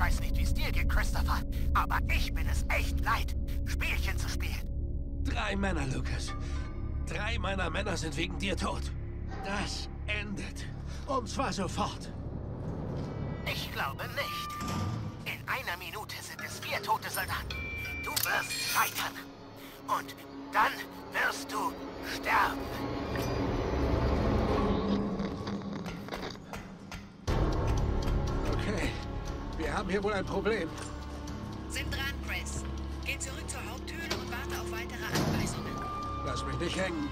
weiß nicht, wie es dir geht, Christopher, aber ich bin es echt leid, Spielchen zu spielen. 3 Männer, Lucas. 3 meiner Männer sind wegen dir tot. Das endet. Und zwar sofort. Ich glaube nicht. In einer Minute sind es 4 tote Soldaten. Du wirst scheitern. Und dann wirst du sterben. Okay. Wir haben hier wohl ein Problem. Sind dran, Chris. Geh zurück zur Haupthöhle und warte auf weitere Anweisungen. Lass mich nicht hängen.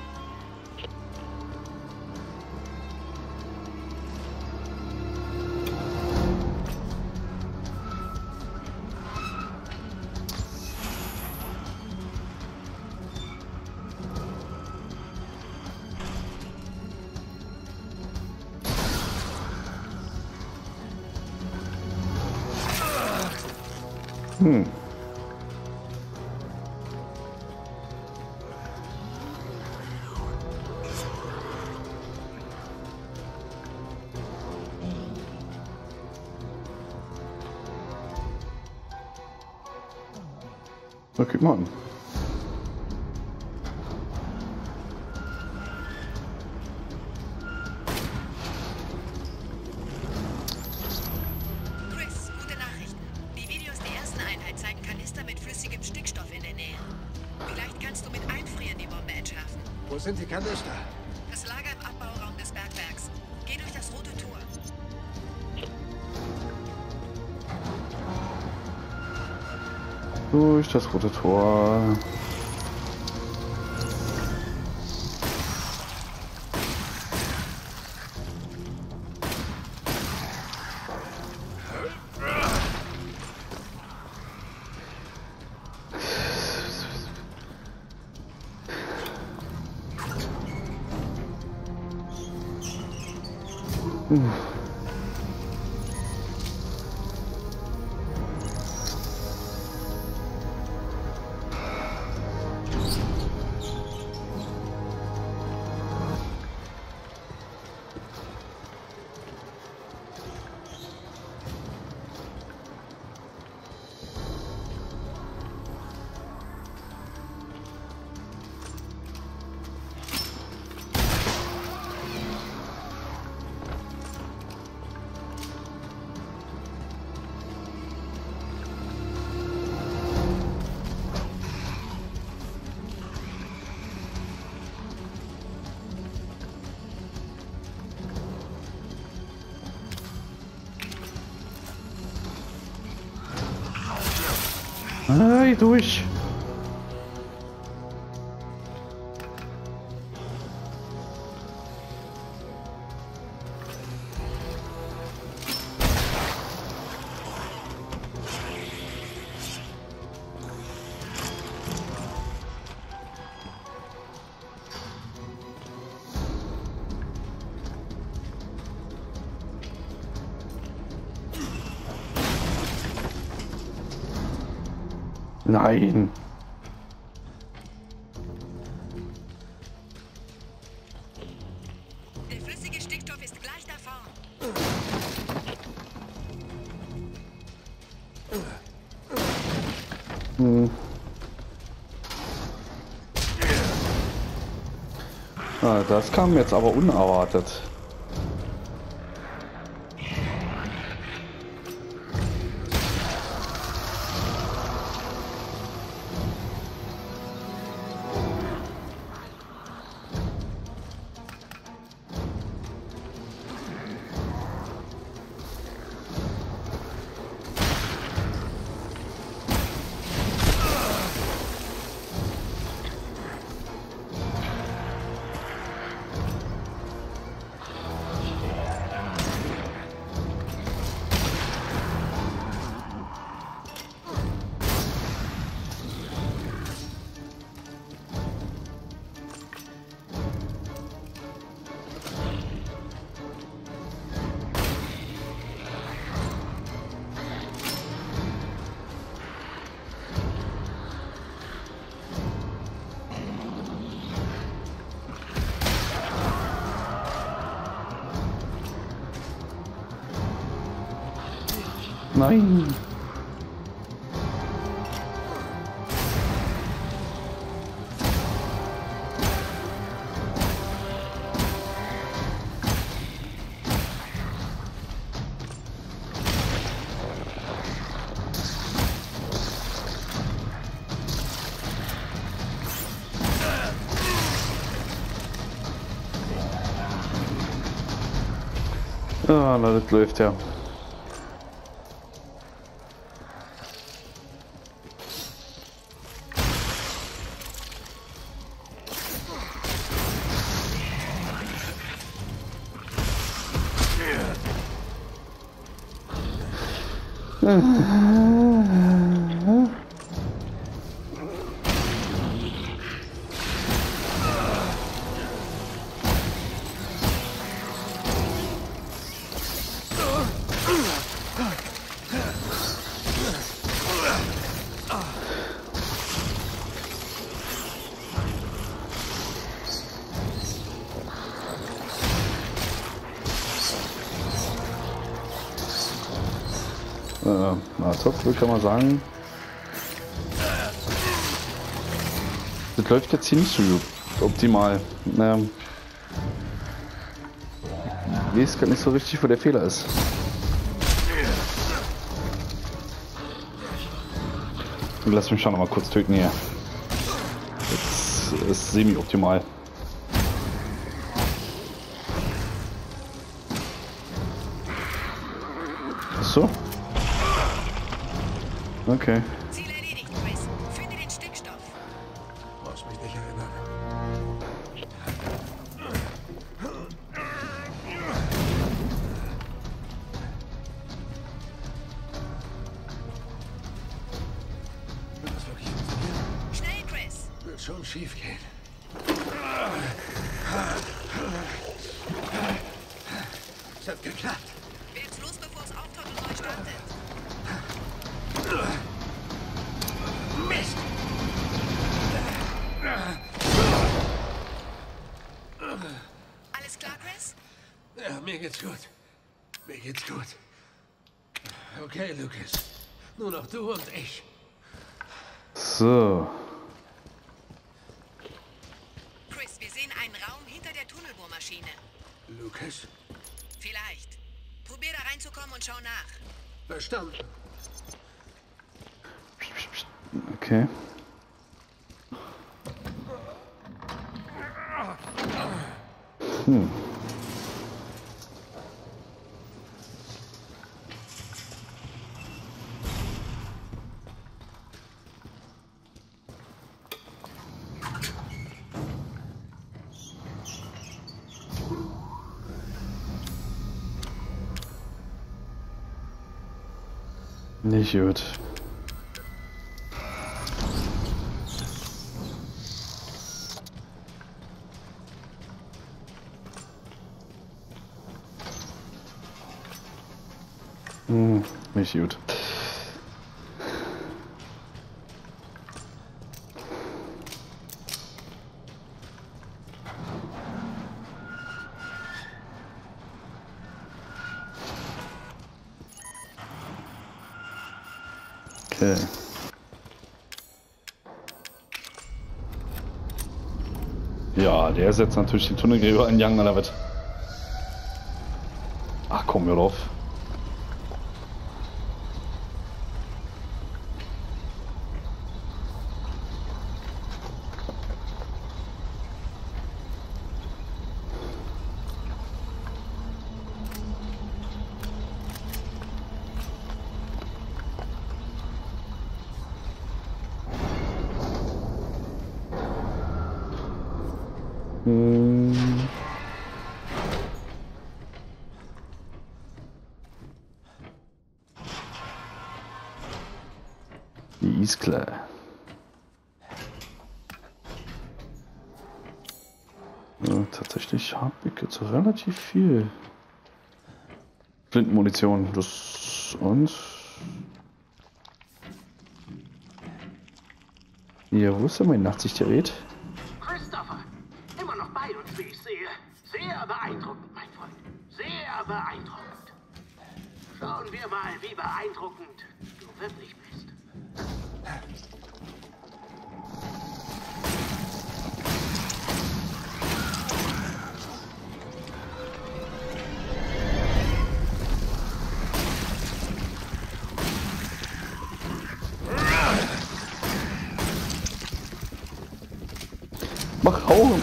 Okay, Mann. Chris, gute Nachrichten. Die Videos der ersten Einheit zeigen Kanister mit flüssigem Stickstoff in der Nähe. Vielleicht kannst du mit Einfrieren die Bombe entschärfen. Wo sind die Kanister? Das Lager im Abbauraum des Bergwerks. Geh durch das rote Tor. Durch das rote Tor. Hey, durch. Nein. Der flüssige Stickstoff ist gleich da vorn. Ah, das kam jetzt aber unerwartet. Nein. Ja, das läuft ja. Na top, kann man sagen. Das läuft jetzt hier nicht so optimal. Ich weiß gar nicht so richtig, wo der Fehler ist. Lass mich schon noch mal kurz töten hier. Jetzt ist semi-optimal. So. Okay. Ziel erledigt, Chris. Finde den Stickstoff. Muss mich nicht erinnern. Wird das wirklich funktionieren? Schnell, Chris. Wird schon schief gehen. Es hat geklappt. Werd's los, bevor es auftaut und neu startet. Mist! Alles klar, Chris? Ja, mir geht's gut. Mir geht's gut. Okay, Lucas. Nur noch du und ich. So. Chris, wir sehen einen Raum hinter der Tunnelbohrmaschine. Lucas? Vielleicht. Probier da reinzukommen und schau nach. Verstanden. Okay. Nicht gut. Nicht gut. Okay. Ja, der setzt natürlich den Tunnelgräber in Young, oder was? Ach komm, hör drauf. Ist klar. Ja, tatsächlich habe ich jetzt relativ viel Flintenmunition. Das und ja, wo ist denn mein Nachtsichtgerät? Christopher, immer noch bei uns, wie ich sehe. Sehr beeindruckend, mein Freund. Sehr beeindruckend. Schauen wir mal, wie beeindruckend du wirklich bist. Mach hauen!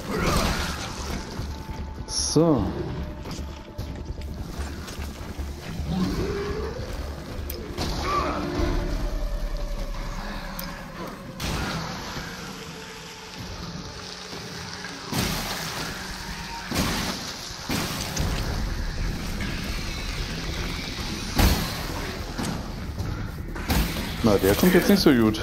So. Na, der kommt jetzt nicht so gut.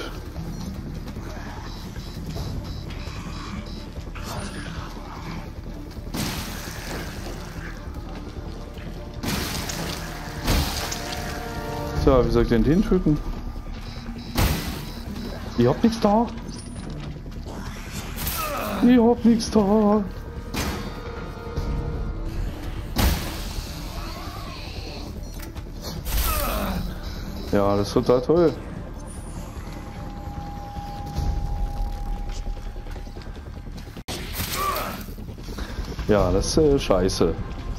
So, wie soll ich denn den töten? Ich hab nichts da. Ich hab nichts da. Ja, das ist total toll. Ja, das ist scheiße.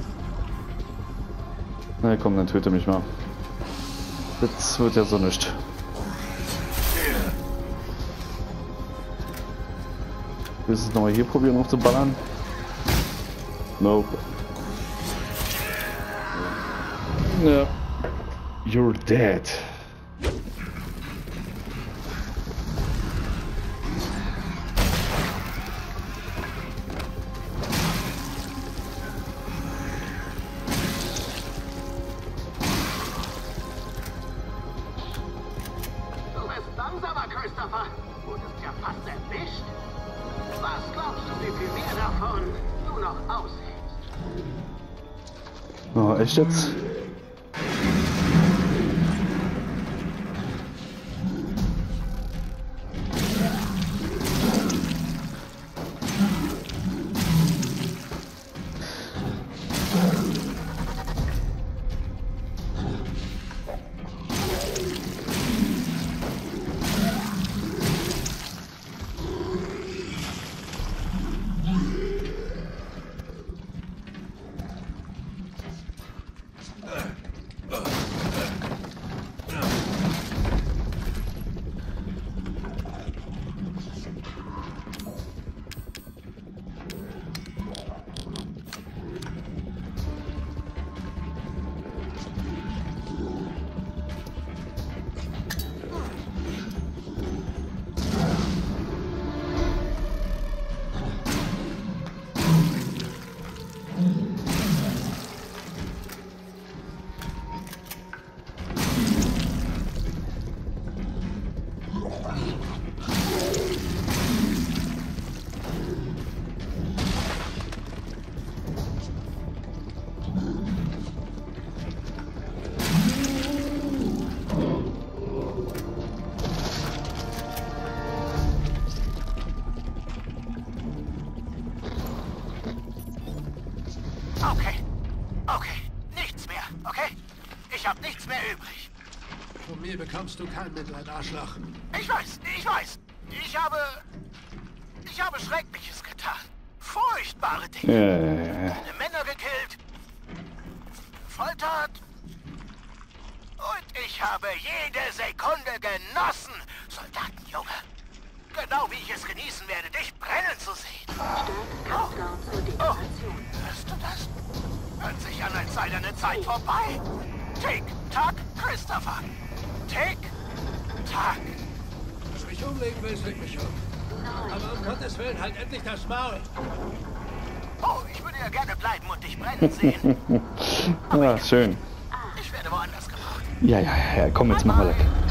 Na komm, dann töte mich mal. Das wird ja so nicht. Willst du es nochmal hier probieren aufzuballern? Nope. Ja. You're dead. Langsamer, Christopher. Wurdest ja fast erwischt. Was glaubst du, wie viel mehr davon du noch aushältst? Oh, echt jetzt? Okay, nichts mehr, okay? Ich habe nichts mehr übrig. Von mir bekommst du kein Mitleid, Arschloch. Ich weiß. Ich habe Schreckliches getan. Furchtbare Dinge. Meine Männer gekillt, gefoltert. Und ich habe jede Sekunde genossen, Soldatenjunge. Genau wie ich es genießen werde, dich brennen zu sehen. Oh, hörst du das? Hört sich an, als sei deine Zeit vorbei. Tick-Tack, Christopher. Tick-Tack. Wenn du mich umlegen willst, leg mich um. Aber um Gottes Willen, halt endlich das Maul. Oh, ich würde ja gerne bleiben und dich brennen sehen. Ja, schön. Ich werde woanders gebraucht. Ja, komm, jetzt machen wir weg.